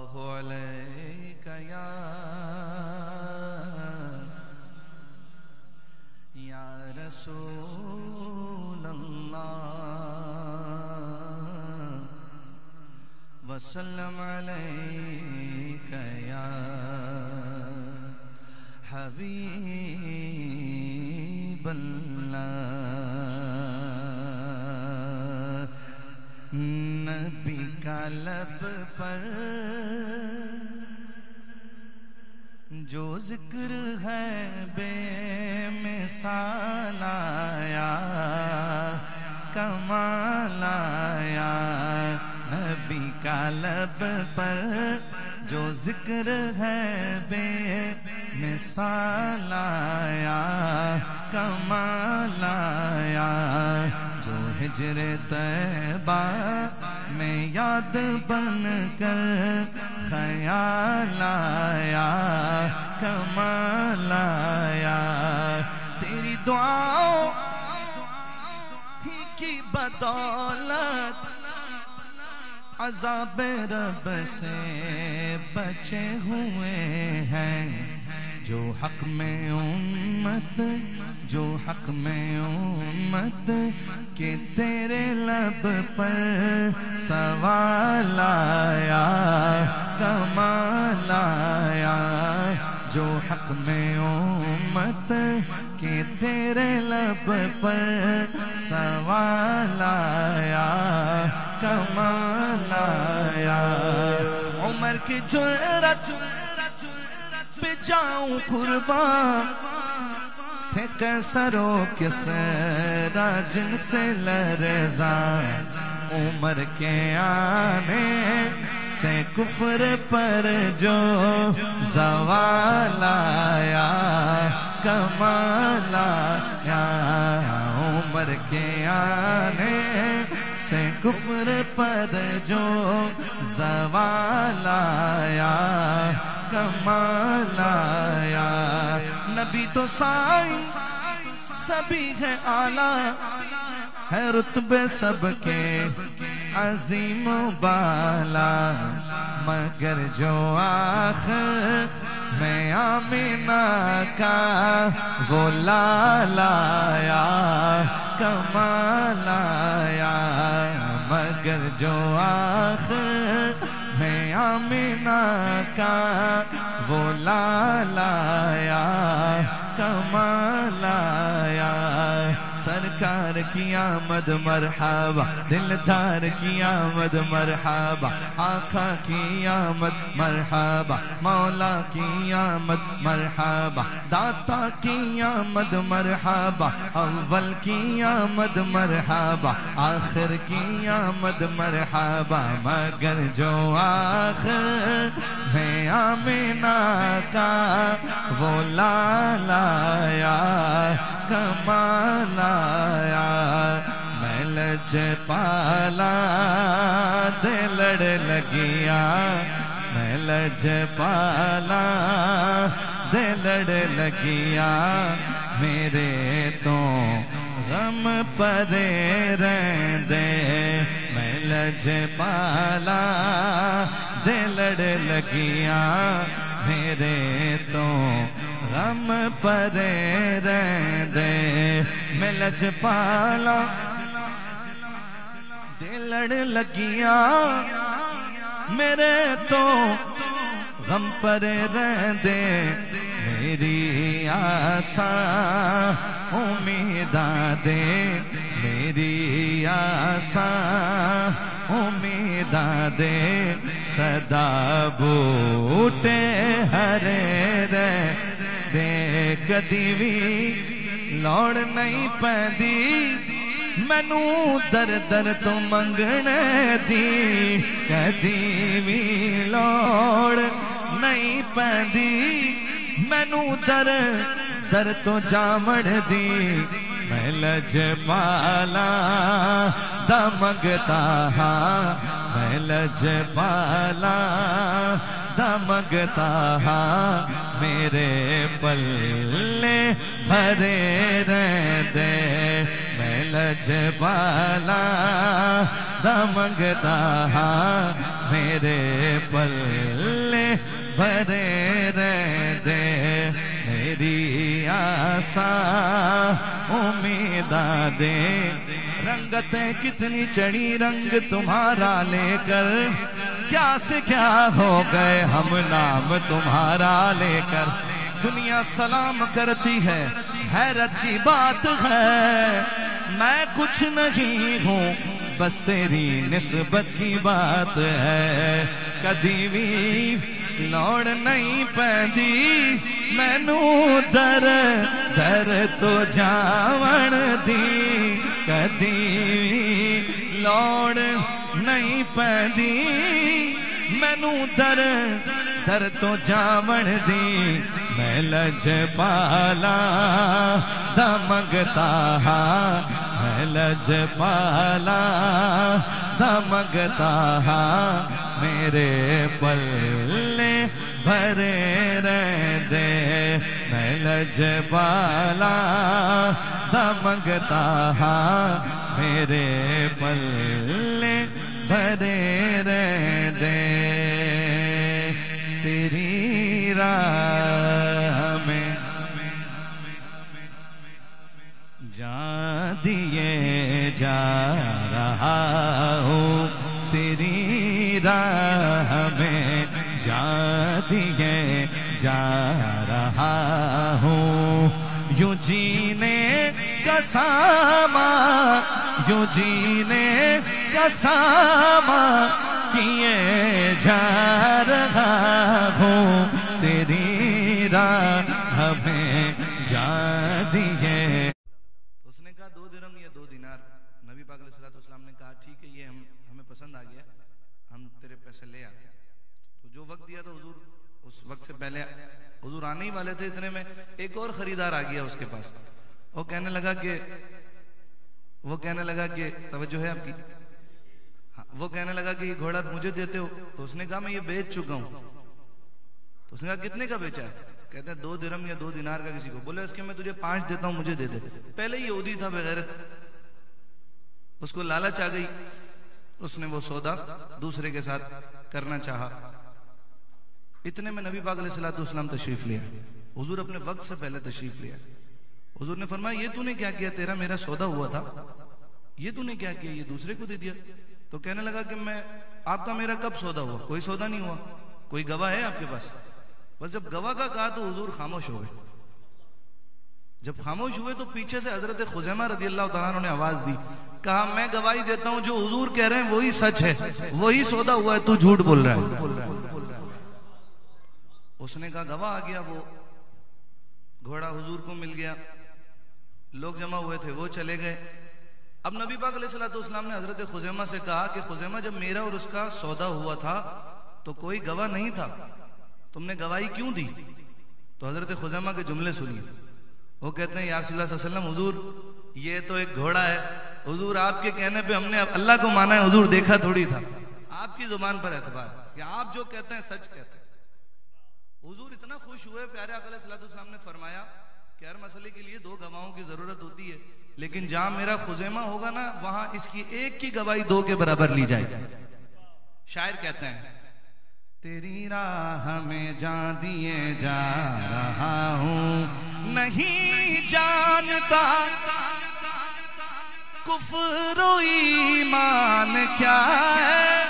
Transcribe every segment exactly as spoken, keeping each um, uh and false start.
عليك يا يا رسول الله وسلم عليك يا حبيب الله نبی کا لب پر جو ذکر ہے بے مثال آیا کمال آیا نبی کا لب پر جو ذکر ہے بے مثال آیا کمال آیا جو ہجر طیبہ میں یاد بن کر خیال آیا کمال آیا تیری دعاؤں ہی کی بدولت عذاب رب سے بچے ہوئے ہیں جو حق میں امت جو حق میں امت کہ تیرے لب پر سوال آیا کمال آیا جو حق میں امت کہ تیرے لب پر سوال آیا کمال آیا عمر کی جرأت پہ جاؤں قربان تھے قیصرو کسریٰ جن سے لرزاں عمر کے آنے سے کفر پر جو زوال آیا کمال آیا عمر کے آنے سے کفر پر جو زوال آیا کمال آیا نبی تو سائیں سبھی ہے اعلیٰ ہے رتبے سب کے عظیم و بالا مگر جو آخر میں آمینہ کا وہ لال آیا کمال آیا مگر جو آخر میں آمینہ کا وہ لال آیا کمال آیا سرکار کی آمد مرحبا دلدار کی آمد مرحبا آقا کی آمد مرحبا مولا کی آمد مرحبا داتا کی آمد مرحبا اول کی آمد مرحبا آخر کی آمد مرحبا مگر جو آخر میں آمینہ کا وہ لال آیا کمال آیا میں لج پالا دے لڑ لگیا میں لج پالا دے لڑ لگیا میرے تو غم پرے رہندے میں لج پالا دے لڑ لگیا میرے تو غم پرے رہندے میں لج پالا دے لڑ لگیا میرے تو غم پرے رہندے میری آساں امیداں دے میری آساں امیداں دے صدا بوٹے ہرے رہ دے کدی بھی لوڑ نہیں پیندی مینو در در تو منگنے دی کدی بھی لوڑ نہیں پیندی مینو در در تو جاوڑ دی میں لج پالا دا منگتا ہاں میں لج پالا دا منگتا ہاں میرے پلے بھرے رہندے میں لج پالا دا منگتا ہاں میرے پلے بھرے رہ دے میری آساں امیداں دے رنگتیں کتنی چڑھی رنگ تمہارا لے کر کیا سے کیا ہو گئے ہم نام تمہارا لے کر دنیا سلام کرتی ہے حیرت کی بات ہے میں کچھ نہیں ہوں بس تیری نسبت کی بات ہے کدی بھی لوڑ نہیں پیندی مینو در در تو جاون دی کدی بھی لوڑ نہیں پیندی مینو در در تو جاون دی میں لج پالا دا منگتا ہاں میں لج پالا دا منگتا ہاں میرے پلے بھرے رہ دے میں لج پالا دا منگتا ہاں میرے پلے بھرے رہ دے تیری راہ میں جان دیے جا رہا ہوں تیری راہ میں جان دیے جا رہا ہوں یوں جینے کا ساما یوں جینے کا ساما کیے جا رہا ہوں تیری راہ میں جا دیے اس نے کہا دو درہم یا دو دینار نبی پاک علیہ السلام نے کہا ٹھیک ہے یہ ہم ہمیں پسند آ گیا ہم تیرے پیسے لے آتے تو جو وقت دیا تھا حضور اس وقت سے پہلے حضور آنے ہی والے تھے اتنے میں ایک اور خریدار آ گیا اس کے پاس وہ کہنے لگا کہ وہ کہنے لگا کہ توجہ ہے آپ کی وہ کہنے لگا کہ یہ گھوڑا مجھے دیتے ہو تو اس نے کہا میں یہ بیچ چکا ہوں تو اس نے کہا کتنے کا بیچا ہے کہتے ہیں دو درہم یا دو دینار کا کسی کو بولے اس کے میں تجھے پانچ دیتا ہوں مجھے دے دے پہلے یہودی تھا بغیرت اس کو لالچ آ گئی اس نے وہ سودا دوسرے کے ساتھ کرنا چاہا اتنے میں نبی پاک علیہ السلام تشریف لیا حضور اپنے وقت سے پہلے تشریف لیا حضور نے فرمایا یہ تو نے کیا کیا تیرا میرا سودا ہوا تھا یہ تو نے کیا کیا یہ دوسرے کو دے دیا تو کہنے لگا کہ میں آپ کا میرا کب سودا ہوا کوئی سودا نہیں ہوا کوئی گواہ ہے آپ کے پاس بس جب گواہ کا کہا تو حضور خاموش ہو گئے جب خاموش ہوئے تو پیچھے سے حضرت خزیمہ رضی اللہ تعالیٰ عنہ نے آواز دی کہا میں گواہی دیتا ہوں جو حضور کہہ رہے ہیں وہی سچ ہے وہی سودا ہوا ہے تو جھوٹ بول رہا ہے اس نے کہا گواہ آ گیا وہ گھوڑا حضور کو مل گیا لوگ جمع ہوئے تھے وہ چلے گئے اب نبی پاک علیہ السلام نے حضرت خزیمہ سے کہا کہ خزیمہ جب میرا اور اس کا سودا ہوا تھا تو کوئی گواہ نہیں تھا تم نے گواہی کیوں دی تو حضرت خزیمہ کے جملے سنیے وہ کہتے ہیں یا رسول اللہ صلی اللہ علیہ وسلم حضور یہ تو ایک گھوڑا ہے حضور آپ کے کہنے پہ ہم نے اللہ کو مانا ہے حضور دیکھا تھوڑی تھا آپ کی زبان پر اعتبار کہ آپ جو کہتے ہیں سچ کہتے ہیں حضور اتنا خوش ہوئے پیارے آقا علیہ السلام نے فرمایا کہ ہر مسئلے کے لیے دو گواہوں کی ضرورت ہوتی ہے لیکن جہاں میرا خزیمہ ہوگا نا وہاں اس کی ایک کی گواہی دو کے برابر لی جائے گی شاعر کہتے ہیں تیری راہ میں جان دیے جا رہا ہوں نہیں جانتا کفر و ایمان کیا ہے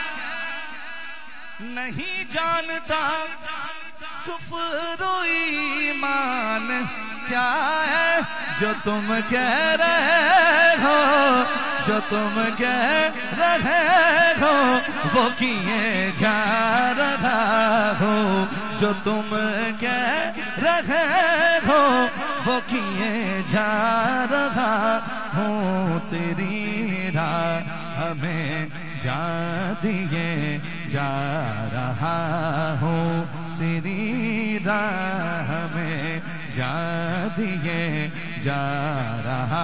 نہیں جانتا کفر و ایمان کیا ہے جو تم کہہ رہے ہو جو تم کہہ رہے ہو وہ کیے جا رہا ہو جو تم کہہ رہے ہو وہ کیے جا رہا ہوں تیری راہ ہمیں جا دیے جا رہا ہوں تیری راہ میں جا دیے جا رہا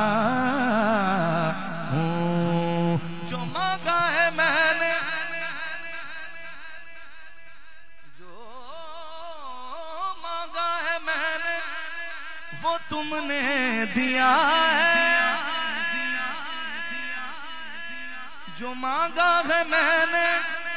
ہوں جو مانگا ہے میں نے جو مانگا ہے میں نے وہ تم نے دیا ہے جو مانگا ہے میں نے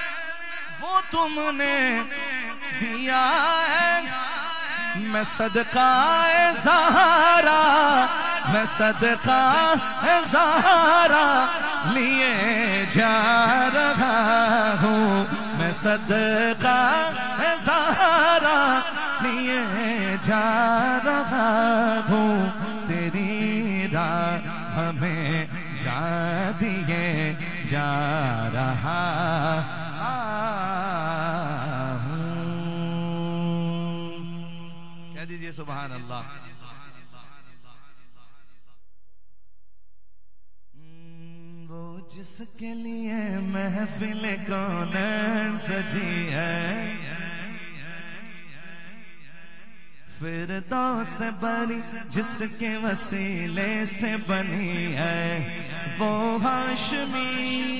وہ تم نے دیا ہے، میں صدقہ زہرا، میں صدقہ زہرا لیے جا رہا ہوں، میں صدقہ زہرا لیے جا رہا ہوں، تیری راہ میں جا دیے جا رہا ہوں۔ کہہ دیجئے سبحان اللہ۔ وہ جس کے لیے محفل کونین سجی ہے، فردوس بری جس کے وسیلے سے بنی ہے، وہ ہاشمی،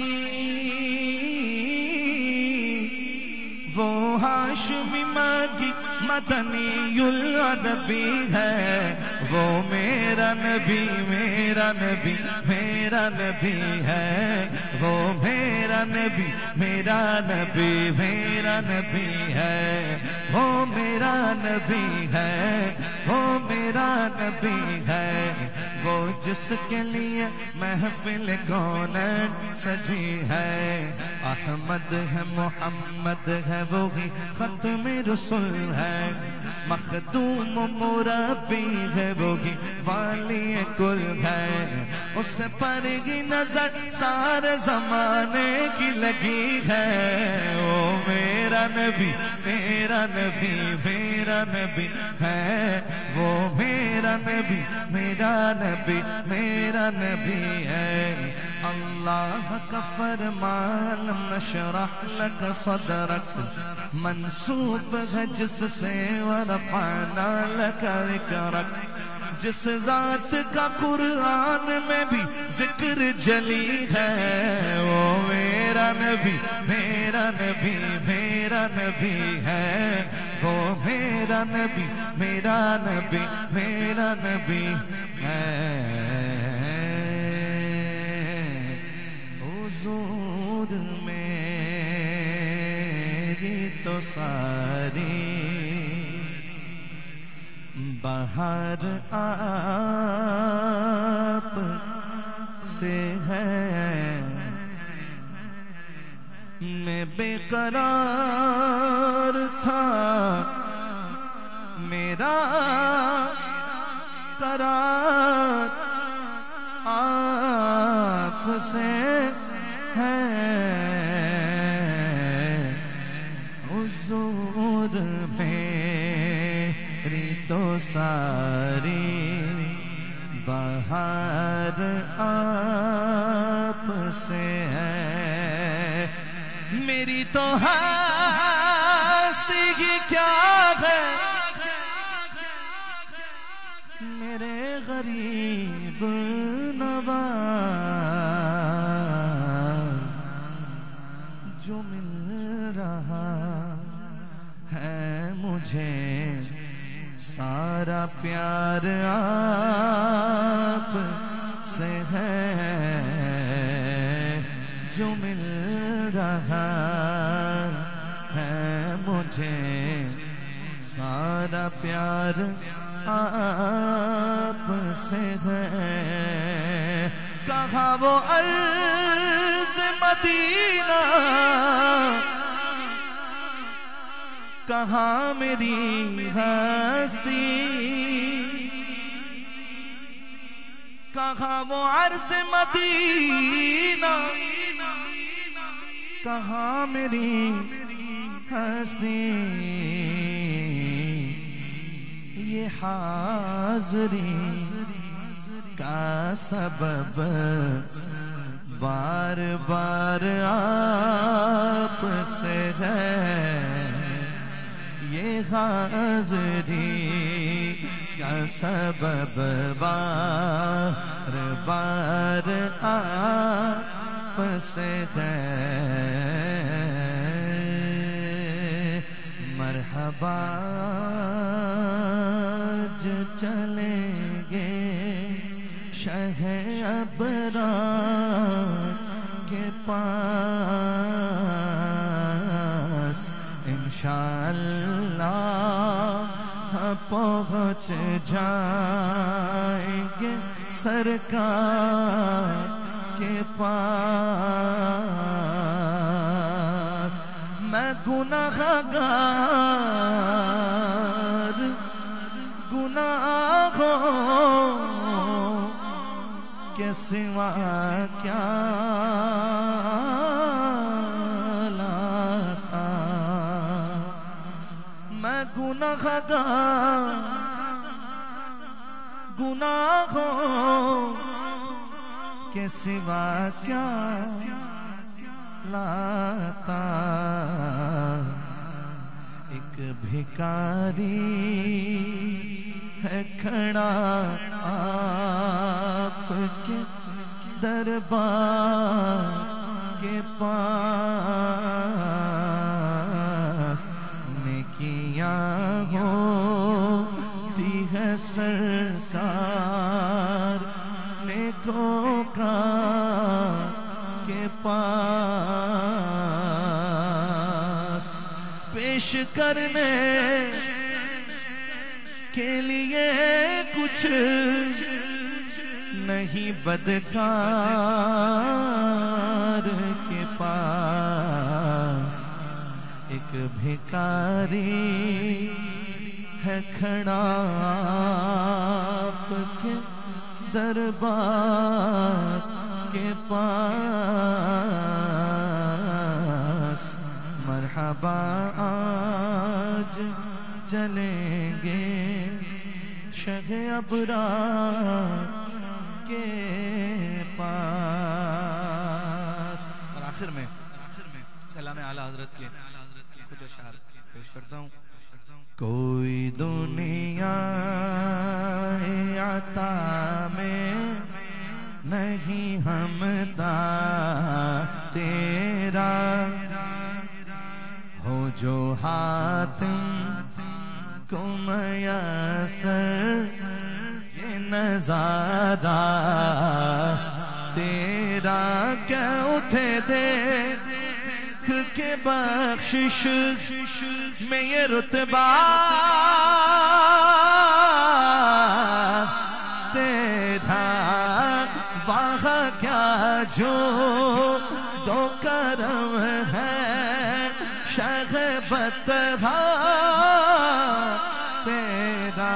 وہ ہاشمی ماگی مدنی العربی ہے، وہ میرا نبی میرا نبی میرا نبی ہے، وہ میرا نبی میرا نبی میرا نبی ہے، وہ میرا نبی ہے، وہ میرا نبی ہے، وہ جس کے لیے محفل کونین سجی ہے، احمد ہے محمد ہے وہی ختم رسول ہے، مخدوم مربی ہے وہی والی کل ہے، اس پر ہی نظر سارے زمانے کی لگی ہے، وہ میرا نبی میرا نبی میرا نبی ہے، وہ میرا نبی میرا نبی میرا نبی ہے، اللہ کا فرمان نشرح لک صدرک منسوب ہے جس سے ورفعنا لک ذکرک، جس ذات کا قرآن میں بھی ذکر جلی ہے، وہ میرا نبی میرا نبی میرا نبی ہے، وہ میرا نبی میرا نبی میرا نبی ہے، حضور میری تو ساری بہار آپ سے ہے، میں بے قرار تھا میرا قرار آپ سے ہے، حضور میری تو ساری بہار آپ سے ہے، میری تو ہستی ہی کیا ہے، میرے غریب نواز جو مل رہا ہے مجھے، سارا پیار آپ سے ہے، جو مل رہا ہے مجھے، سارا پیار آپ سے ہے، کہاں وہ عرض مدینہ، کہاں میری ہستی، کہاں وہ عرض مدینہ، کہاں میری ہستی، یہ حاضری کا سبب بار بار آپ سے ہے، یہ حاضری کا سبب بار بار آپ سے ہے، مرحبا جو چلیں گے شہ ابرار کے پاس، انشاءاللہ پہنچ جائیں گے سرکار کے پاس. میں گناہگار گناہوں کے سوا کیا لاتا. میں گناہگار گناہوں کے سوا کیا لاتا. ایک بھکاری ہے کھڑا آپ کے دربار کے پاس. نیکیاں ہوتی ہے سرکار نیکوکار کے پاس. پیش کرنے کے لیے کچھ نہیں بدکار کے پاس. ایک بھکاری ہے کھڑا آپ کے دربار کے پاس. مرحبا آج چلیں گے شہ ابرار کے پاس. اور آخر میں کلام اعلیٰ حضرت کے کچھ اشعار پیش کرتا ہوں. کوئی دنیا عطا میں نہیں ہمتا تیرا ہو جو حاتم کو میسر یہ نظارہ تیرا کیا اٹھے دیکھ کے بخشش میں یہ رتبہ تیرا وہاں کیا جو دو کرم ہے شہ بطحا تیرا.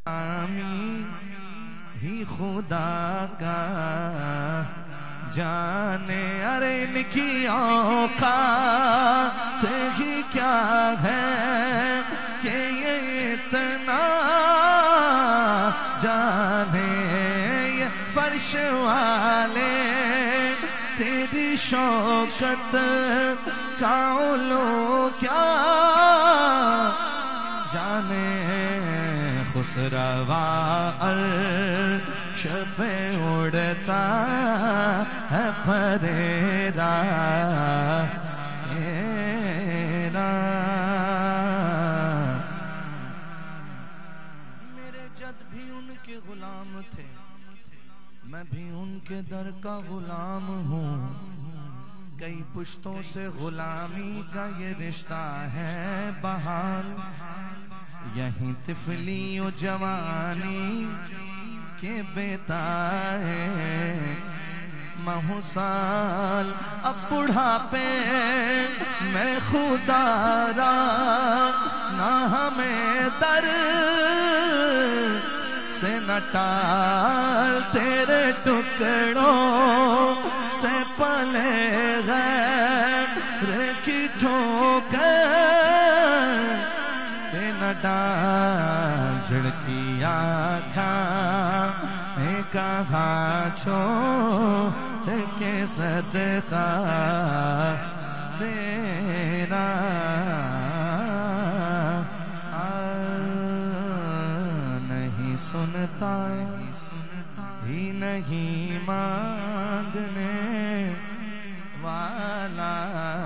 ہی خدا کا جانے، ارے ان کی اوقات ہی کیا ہے کہ یہ اتنا جانے، یہ فرش والے تیری شوکت کا علو کیا جانے، خسروا عرش پہ اڑتا ہے پریرا میرا، میرے جد بھی ان کے غلام تھے، میں بھی ان کے در کا غلام ہوں، کئی پشتوں سے غلامی کا یہ رشتہ ہے بحال، یہیں طفلی و جوانی کے بیتائے مہو سال، اب بڑھاپے میں خدا را نہ ہمیں در سے نہ ٹال، تیرے ٹکڑوں سے پلے غیر کی ٹھوکر نہ ڈال، جھڑکی آنکھاں کہاں چھوڑ کے صدقہ دینا، نہیں سنتا ہی نہیں مانگنے والا